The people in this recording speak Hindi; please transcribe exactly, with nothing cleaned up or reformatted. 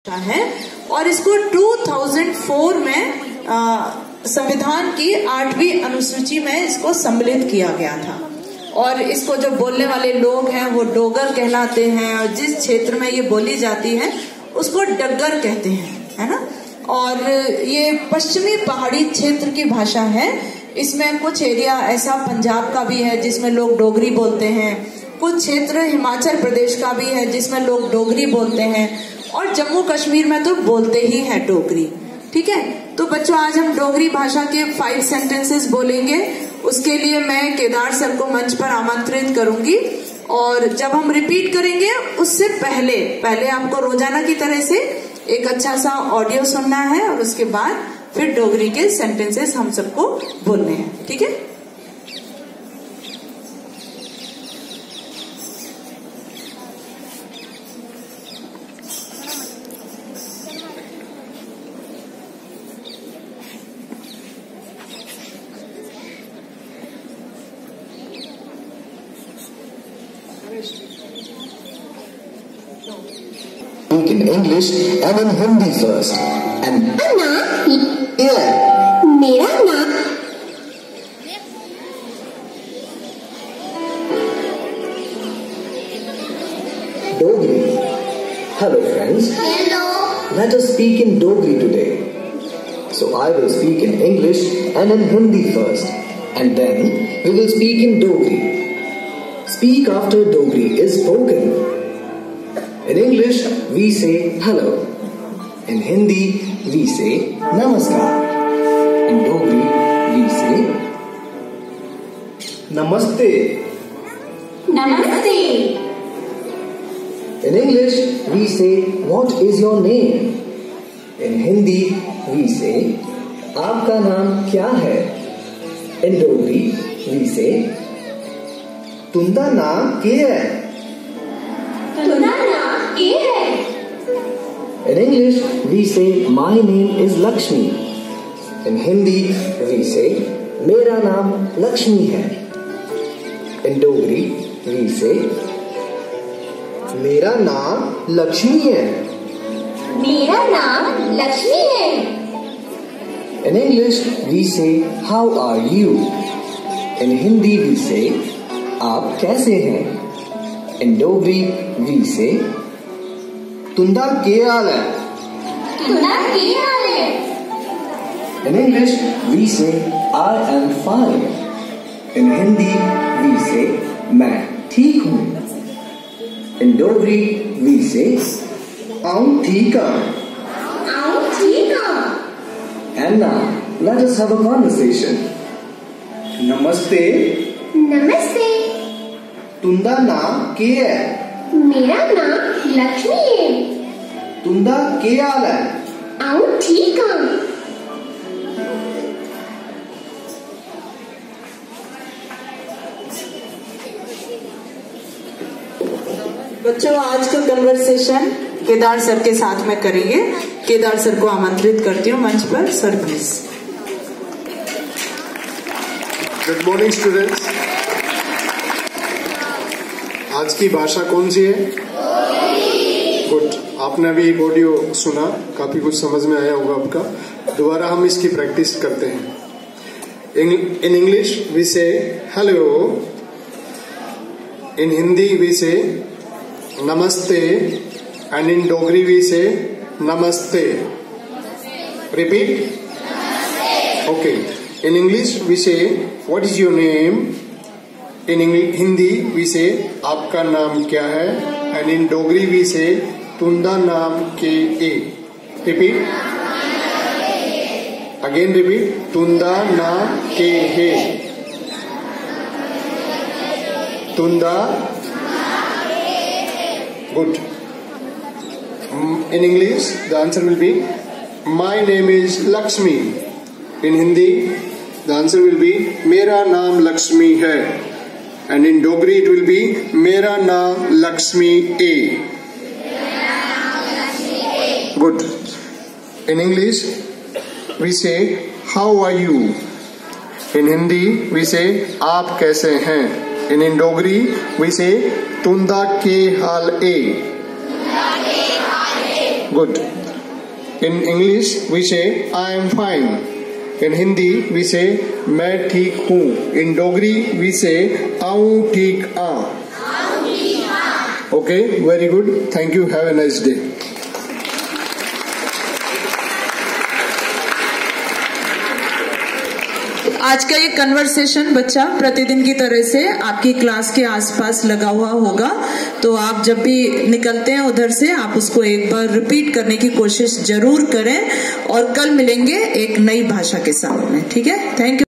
है और इसको दो हज़ार चार में संविधान की आठवीं अनुसूची में इसको सम्मिलित किया गया था। और इसको जो बोलने वाले लोग हैं वो डोगर कहलाते हैं और जिस क्षेत्र में ये बोली जाती है उसको डग्गर कहते हैं, है ना। और ये पश्चिमी पहाड़ी क्षेत्र की भाषा है। इसमें कुछ एरिया ऐसा पंजाब का भी है जिसमें लोग डोगरी बोलते हैं, कुछ क्षेत्र हिमाचल प्रदेश का भी है जिसमें लोग डोगरी बोलते हैं और जम्मू कश्मीर में तो बोलते ही है डोगरी। ठीक है, तो बच्चों आज हम डोगरी भाषा के फाइव सेंटेंसेस बोलेंगे। उसके लिए मैं केदार सर को मंच पर आमंत्रित करूंगी और जब हम रिपीट करेंगे उससे पहले पहले आपको रोजाना की तरह से एक अच्छा सा ऑडियो सुनना है और उसके बाद फिर डोगरी के सेंटेंसेस हम सबको बोलने हैं। ठीक है, Speak in English and in Hindi first. And Anna, yeah, मेरा नाम Dogri. Hello friends. Hello. Let us speak in Dogri today. So I will speak in English and in Hindi first. And then we will speak in Dogri. Speak after Dogri is spoken. In English, we say hello. In Hindi, we say namaskar. In Dogri, we say namaste. नमस्ते। In English, we say what is your name? In Hindi, we say आपका नाम क्या है? In Dogri, we say तुंदा नाम क्या है? तुम्हारा नाम क्या है? In English, we say my name is Lakshmi. In Hindi, we say मेरा नाम लक्ष्मी है. In Dogri, we say मेरा नाम लक्ष्मी है. मेरा नाम लक्ष्मी है। In English, we say how are you? In Hindi, we say आप कैसे हैं? In Dogri, we say तुंदा क्या हाल है? तुम्हारा क्या हाल है? In English, we say I am fine. In Hindi, we say मैं ठीक हूँ. In Dogri, we say I'm ठीक हूँ. आओ ठीक हो। And now, let us have a conversation. नमस्ते, नमस्ते। तुंदा नाम क्या है? मेरा नाम लक्ष्मी है। तुंदा क्या हाल है? आओ ठीक हो। बच्चों आज का कन्वर्सेशन केदार सर के साथ में करेंगे। केदार सर को आमंत्रित करती हूँ मंच पर। Sir please. Good morning students. आज की भाषा कौन सी है? गुड। आपने अभी एक ऑडियो सुना, काफी कुछ समझ में आया होगा आपका। दोबारा हम इसकी प्रैक्टिस करते हैं। In English we say hello. In Hindi we say नमस्ते and in Dogri we say नमस्ते। Repeat. Okay. In English we say what is your name? In Hindi we say आपका नाम क्या है? एंड इन डोगरी वी से तुंदा नाम के ए। Repeat again. रिपीट। तुंदा नाम के है। तुंदा। Good. In English, the answer will be my name is Lakshmi. In Hindi, the answer will be मेरा नाम लक्ष्मी है. And in Dogri, it will be मेरा नाम लक्ष्मी ए. Good. In English, we say how are you? In Hindi, we say आप कैसे हैं? And in Dogri, we say तुंदा के हाल ए. Good. In English, we say, I am fine. In Hindi, we say, मैं ठीक हूँ. In Dogri, we say, आऊँ ठीक आ. Okay, very good. Thank you. Have a nice day. आज का ये कन्वर्सेशन बच्चा प्रतिदिन की तरह से आपकी क्लास के आसपास लगा हुआ होगा, तो आप जब भी निकलते हैं उधर से आप उसको एक बार रिपीट करने की कोशिश जरूर करें और कल मिलेंगे एक नई भाषा के साथ में. ठीक है, थैंक यू.